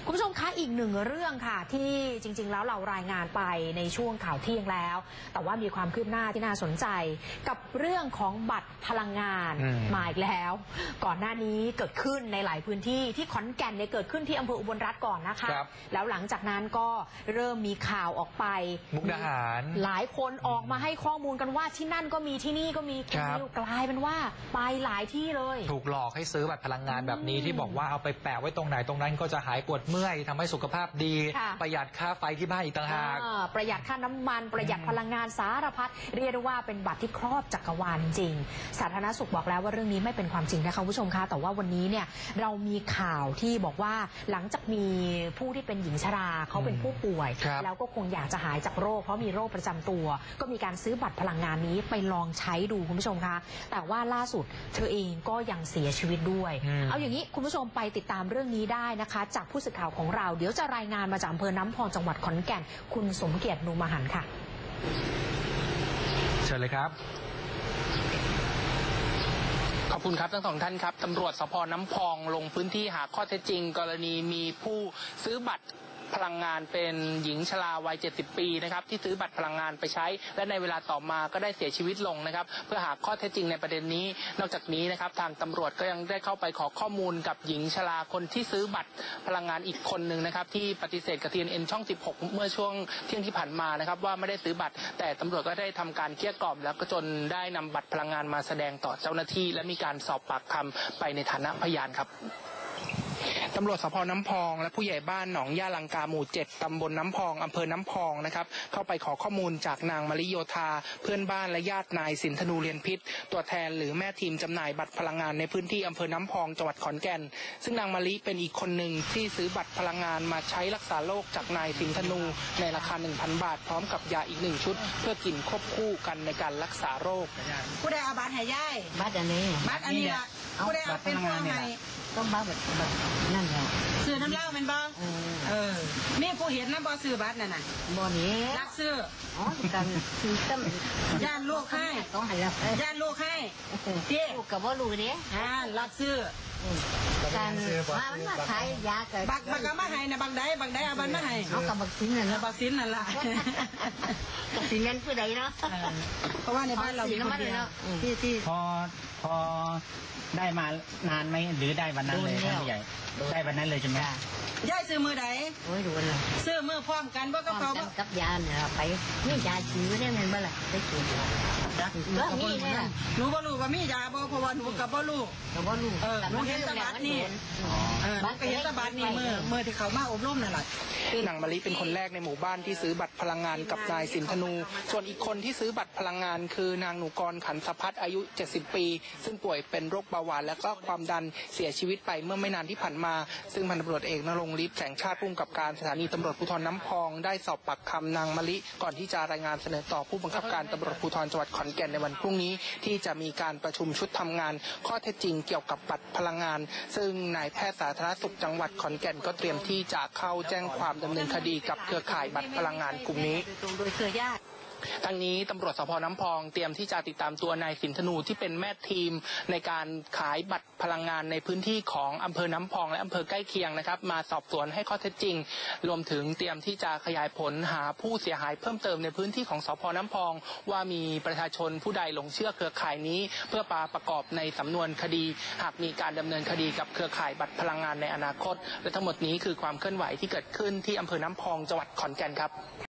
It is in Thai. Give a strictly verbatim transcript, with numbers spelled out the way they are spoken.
คุณผู้ชมคะอีกหนึ่งเรื่องค่ะที่จริงๆแล้วเรารายงานไปในช่วงข่าวเที่ยงแล้วแต่ว่ามีความคืบหน้าที่น่าสนใจกับเรื่องของบัตรพลังงานมาอีกแล้วก่อนหน้านี้เกิดขึ้นในหลายพื้นที่ที่ขอนแก่นเนี่ยเกิดขึ้นที่อำเภออุบลรัตน์ก่อนนะคะแล้วหลังจากนั้นก็เริ่มมีข่าวออกไปมุกดาหารหลายคนออกมาให้ข้อมูลกันว่าที่นั่นก็มีที่นี่ก็มีกลายเป็นว่าไปหลายที่เลยถูกหลอกให้ซื้อบัตรพลังงานแบบนี้ที่บอกว่าเอาไปแปะไว้ตรงไหนตรงนั้นก็จะหายปวดเมื่อยทำให้สุขภาพดีประหยัดค่าไฟที่บ้านอีกต่างหากประหยัดค่าน้ำมันประหยัดพลังงานสารพัดเรียกได้ว่าเป็นบัตรที่ครอบจักรวาลจริงสาธารณสุขบอกแล้วว่าเรื่องนี้ไม่เป็นความจริงนะคะคุณผู้ชมคะแต่ว่าวันนี้เนี่ยเรามีข่าวที่บอกว่าหลังจากมีผู้ที่เป็นหญิงชราเขาเป็นผู้ป่วยแล้วก็คงอยากจะหายจากโรคเพราะมีโรคประจำตัวก็มีการซื้อบัตรพลังงานนี้ไปลองใช้ดูคุณผู้ชมคะแต่ว่าล่าสุดเธอเองก็ยังเสียชีวิตด้วยเอาอย่างนี้คุณผู้ชมไปติดตามเรื่องนี้ได้นะคะจากผู้สื่อข่าวของเราเดี๋ยวจะรายงานมาจากอำเภอน้ำพองจังหวัดขอนแก่นคุณสมเกียรตินูมหันต์ค่ะเชิญเลยครับขอบคุณครับทั้งสองท่านครับตำรวจสภ.น้ำพองลงพื้นที่หาข้อเท็จจริงกรณีมีผู้ซื้อบัตรพลังงานเป็นหญิงชราวัยเจ็ดสิบปีนะครับที่ซื้อบัตรพลังงานไปใช้และในเวลาต่อมาก็ได้เสียชีวิตลงนะครับเพื่อหาข้อเท็จจริงในประเด็นนี้นอกจากนี้นะครับทางตำรวจก็ยังได้เข้าไปขอข้อมูลกับหญิงชราคนที่ซื้อบัตรพลังงานอีกคนหนึ่งนะครับที่ปฏิเสธกับ ที เอ็น เอ็น ช่องสิบหกเมื่อช่วงเที่ยงที่ผ่านมานะครับว่าไม่ได้ซื้อบัตรแต่ตำรวจก็ได้ทำการเกลี้ยกล่อมแล้วก็จนได้นำบัตรพลังงานมาแสดงต่อเจ้าหน้าที่และมีการสอบปากคำไปในฐานะพยานครับตำรวจสภ.น้ำพองและผู้ใหญ่บ้านหนองย่าลังกาหมู่เจ็ดตำบลน้ำพองอำเภอน้ำพองนะครับเข้าไปขอข้อมูลจากนางมลิโยธาเพื่อนบ้านและญาตินายสินธนูเรียนพิษตัวแทนหรือแม่ทีมจำหน่ายบัตรพลังงานในพื้นที่อำเภอน้ำพองจังหวัดขอนแก่นซึ่งนางมลิเป็นอีกคนหนึ่งที่ซื้อบัตรพลังงานมาใช้รักษาโรคจากนายสินธนูในราคา หนึ่งพัน บาทพร้อมกับยาอีกหนึ่งชุดเพื่อกินควบคู่กันในการรักษาโรคผู้ใดเอาบัตรให้ย่ายบัตรอันนี้บัตรอันนี้ละผู้ใดเอาเป็นพ่อให้ต้องบัตรแบบนั่นแหละซื้อน้ำเหล้าเป็นบ่เออมีผู้เห็นน้ำบ่ซื้อบัตรนั่นน่ะบ่นี้รักซื้ออ๋อกันซื้อตั้มย่านลูกให้ต้องให้รับย่านลูกให้เจ๊ลูกกับว่าลูกเนี้ยอ่ารักซื้อการมามันมาขายยากับบักบักก็มาให้นะบักได้บักได้เอาบัตรมาให้เอากับบักซินนั่นแหละบักซินนั่นแหละบักซินนั่นคือใดเนาะเพราะว่าในบ้านเรามีคนเดียวที่ที่พอพอได้มานานไหมหรือได้วันนั้นเลยท่านผู้ใหญ่ได้วันนั้นเลยใช่ไหมย่ายซื้อมือไหนโอ้ยดูเลยซื้อมือพร้อมกันบ่กระเป๋ากับยาเนี่ยไปนี่ยาจืดเนี่ยมันบ่ล่ะได้กินแล้วมีเนี่ยหนูบ่รู้ว่ามียาบ่เพราะว่าหนูกับบ่รู้กับบ่รู้เออหนูเห็นตบัตรนี่เออบัตรเห็นตบัตรนี่มือมือที่เขามาอบรมนั่นแหละนางมลิเป็นคนแรกในหมู่บ้านที่ซื้อบัตรพลังงานกับนายสินธนูส่วนอีกคนที่ซื้อบัตรพลังงานคือนางหนูกรขันสะพัดอายุเจ็ดสิบปีซึ่งป่วยเป็นโรคเบาหวานและก็ความดันเสียชีวิตไปเมื่อไม่นานที่ผ่านมาซึ่งพันตำรวจเอกณรงค์ฤทธิ์แสงชาติผู้กำกับการสถานีตำรวจภูธรน้ำพองได้สอบปากคำนางมลิก่อนที่จะรายงานเสนอต่อผู้บังคับการตำรวจภูธรจังหวัดขอนแก่นในวันพรุ่งนี้ที่จะมีการประชุมชุดทำงานข้อเท็จจริงเกี่ยวกับบัตรพลังงานซึ่งนายแพทย์สาธารณสุขจังหวัดขอนแก่นก็เตรียมที่จะเข้าแจ้งความดำเนินคดีกับเครือข่ายบัตรพลังงานกลุ่มนี้โดยเครือญาติทั้งนี้ตำรวจสภ.น้ำพองเตรียมที่จะติดตามตัวนายสินธนูที่เป็นแม่ทีมในการขายบัตรพลังงานในพื้นที่ของอำเภอน้ำพองและอำเภอใกล้เคียงนะครับมาสอบสวนให้ข้อเท็จจริงรวมถึงเตรียมที่จะขยายผลหาผู้เสียหายเพิ่มเติมในพื้นที่ของสภ.น้ำพองว่ามีประชาชนผู้ใดหลงเชื่อเครือข่ายนี้เพื่อปาประกอบในสำนวนคดีหากมีการดำเนินคดีกับเครือข่ายบัตรพลังงานในอนาคตและทั้งหมดนี้คือความเคลื่อนไหวที่เกิดขึ้นที่อำเภอน้ำพองจังหวัดขอนแก่นครับ